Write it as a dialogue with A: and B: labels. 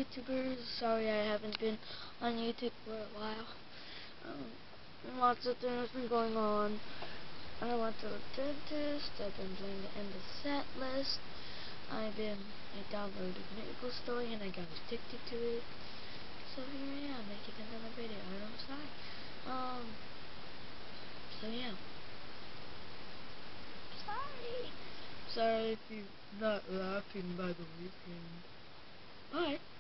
A: YouTubers. Sorry I haven't been on YouTube for a while. Lots of things been going on. I went to the dentist. I've been playing the end of set list. I downloaded Maplestory and I got addicted to it. So here I am making another video, and I'm sorry. So yeah. Sorry if you're not laughing by the weekend. Bye.